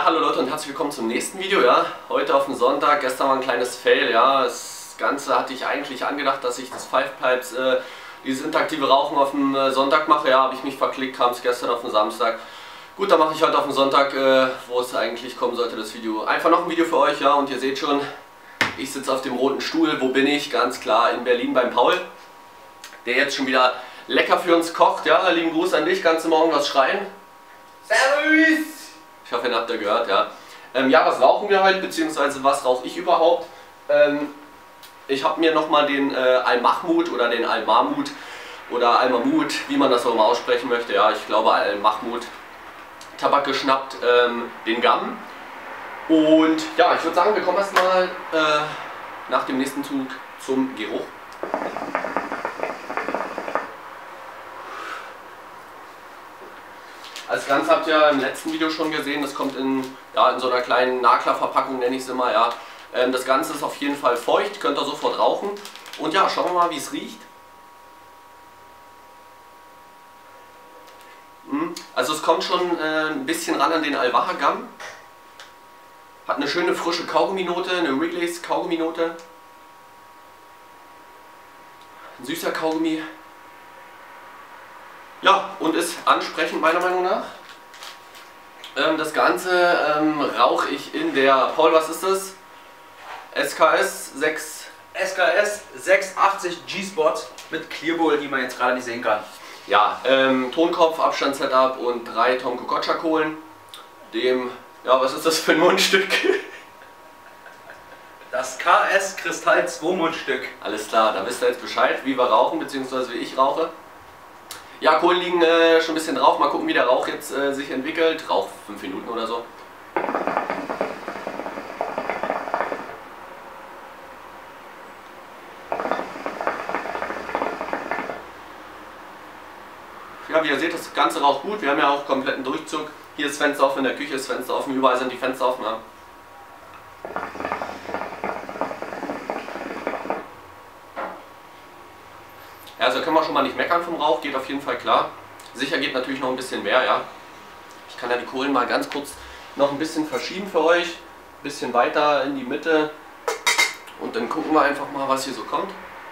Ja, hallo Leute und herzlich willkommen zum nächsten Video. Ja, heute auf dem Sonntag, gestern war ein kleines Fail. Ja, das Ganze hatte ich eigentlich angedacht, dass ich das Five Pipes, dieses interaktive Rauchen auf dem Sonntag mache. Ja, habe ich mich verklickt, kam es gestern auf den Samstag. Gut, dann mache ich heute auf dem Sonntag, wo es eigentlich kommen sollte, das Video. Einfach noch ein Video für euch, ja, und ihr seht schon, ich sitze auf dem roten Stuhl. Wo bin ich? Ganz klar in Berlin beim Paul, der jetzt schon wieder lecker für uns kocht. Ja, lieben Gruß an dich, kannst du morgen was schreien? Servus! Ich hoffe, ihr habt ihr gehört, ja. Ja, was rauchen wir heute, beziehungsweise was rauche ich überhaupt? Ich habe mir nochmal den Al-Mahmoud oder den Al-Mahmoud oder Al-Mahmoud, wie man das auch mal aussprechen möchte, ja, ich glaube Al-Mahmoud Tabak geschnappt, den Gum. Und ja, ich würde sagen, wir kommen erstmal nach dem nächsten Zug zum Geruch. Das Ganze habt ihr im letzten Video schon gesehen, das kommt in so einer kleinen Nagler-Verpackung, nenne ich es immer. Ja. Das Ganze ist auf jeden Fall feucht, könnt ihr sofort rauchen. Und ja, schauen wir mal, wie es riecht. Also es kommt schon ein bisschen ran an den Al-Waha Gum. Hat eine schöne frische Kaugumminote, eine Wrigley's Kaugumminote. Ein süßer Kaugummi. Ja, und ist ansprechend meiner Meinung nach. Das Ganze rauche ich in der, Paul, was ist das? SKS 680 G-Spot mit Clearbowl, die man jetzt gerade nicht sehen kann. Ja, Tonkopf, Abstandssetup und 3 Tom Kokocha Kohlen. Dem, ja, was ist das für ein Mundstück? Das KS Kristall 2 Mundstück. Alles klar, da wisst ihr jetzt Bescheid, wie wir rauchen, beziehungsweise wie ich rauche. Ja, Kohlen liegen schon ein bisschen drauf. Mal gucken, wie der Rauch jetzt sich entwickelt. Rauch 5 Minuten oder so. Ja, wie ihr seht, das Ganze raucht gut. Wir haben ja auch kompletten Durchzug. Hier ist Fenster offen, in der Küche ist Fenster offen, überall sind die Fenster offen. Ja. Also können wir schon mal nicht meckern vom Rauch, geht auf jeden Fall klar. Sicher geht natürlich noch ein bisschen mehr, ja. Ich kann ja die Kohlen mal ganz kurz noch ein bisschen verschieben für euch. Ein bisschen weiter in die Mitte. Und dann gucken wir einfach mal, was hier so kommt.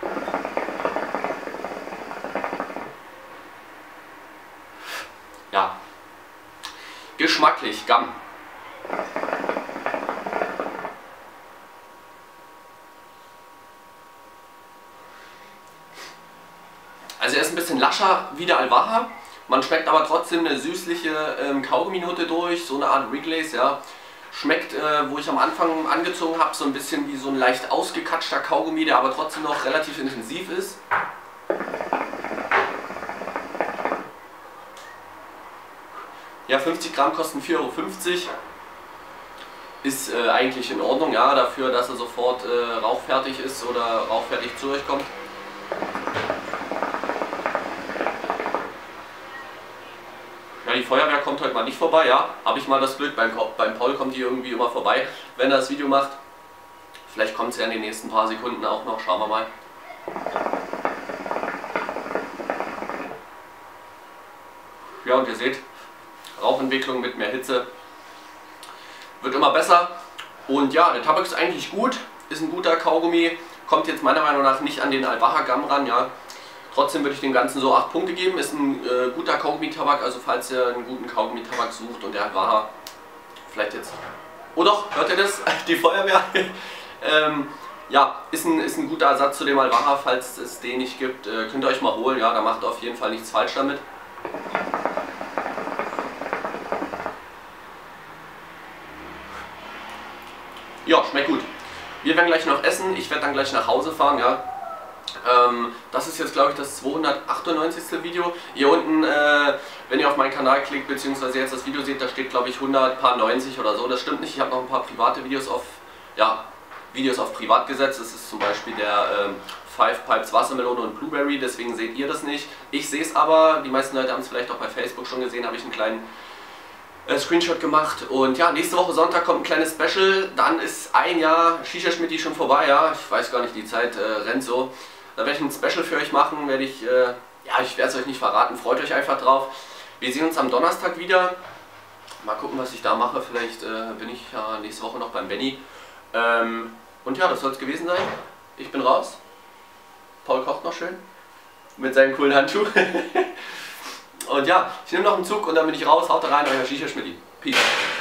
Ja. Geschmacklich, Gum. Also er ist ein bisschen lascher wie der Al-Waha, man schmeckt aber trotzdem eine süßliche Kaugumminote durch, so eine Art Wrigley's, ja. Schmeckt, wo ich am Anfang angezogen habe, so ein bisschen wie so ein leicht ausgekatschter Kaugummi, der aber trotzdem noch relativ intensiv ist. Ja, 50 Gramm kosten 4,50 €. Ist eigentlich in Ordnung, ja, dafür, dass er sofort rauchfertig ist oder rauchfertig zu euch kommt. Ja, die Feuerwehr kommt heute mal nicht vorbei, ja. Habe ich mal das Glück, beim Paul kommt die irgendwie immer vorbei, wenn er das Video macht. Vielleicht kommt es ja in den nächsten paar Sekunden auch noch, schauen wir mal. Ja, und ihr seht, Rauchentwicklung mit mehr Hitze wird immer besser. Und ja, der Tabak ist eigentlich gut, ist ein guter Kaugummi, kommt jetzt meiner Meinung nach nicht an den Al-Waha Gum ran, ja. Trotzdem würde ich dem Ganzen so 8 Punkte geben. Ist ein guter Kaugummi-Tabak, also falls ihr einen guten Kaugummi-Tabak sucht und der Al-Waha vielleicht jetzt... Oh doch, hört ihr das? Die Feuerwehr? Ja, ist ein guter Ersatz zu dem Al-Waha, falls es den nicht gibt. Könnt ihr euch mal holen, ja, da macht ihr auf jeden Fall nichts falsch damit. Ja, schmeckt gut. Wir werden gleich noch essen, ich werde dann gleich nach Hause fahren, ja. Das ist jetzt, glaube ich, das 298. Video. Hier unten, wenn ihr auf meinen Kanal klickt, beziehungsweise jetzt das Video seht, da steht, glaube ich, 190 oder so. Das stimmt nicht, ich habe noch ein paar private Videos auf, ja, Videos auf privat gesetzt. Das ist zum Beispiel der Five Pipes Wassermelone und Blueberry, deswegen seht ihr das nicht. Ich sehe es aber, die meisten Leute haben es vielleicht auch bei Facebook schon gesehen, habe ich einen kleinen Screenshot gemacht. Und ja, nächste Woche Sonntag kommt ein kleines Special, dann ist ein Jahr Shisha Schmitti schon vorbei, ja, ich weiß gar nicht, die Zeit rennt so. Da werde ich ein Special für euch machen, werde ich, ja, ich werde es euch nicht verraten, freut euch einfach drauf. Wir sehen uns am Donnerstag wieder. Mal gucken, was ich da mache. Vielleicht bin ich ja nächste Woche noch beim Benny. Und ja, das soll es gewesen sein. Ich bin raus. Paul kocht noch schön. Mit seinem coolen Handschuh. Und ja, ich nehme noch einen Zug und dann bin ich raus. Haut rein, euer Shisha Schmidti. Peace.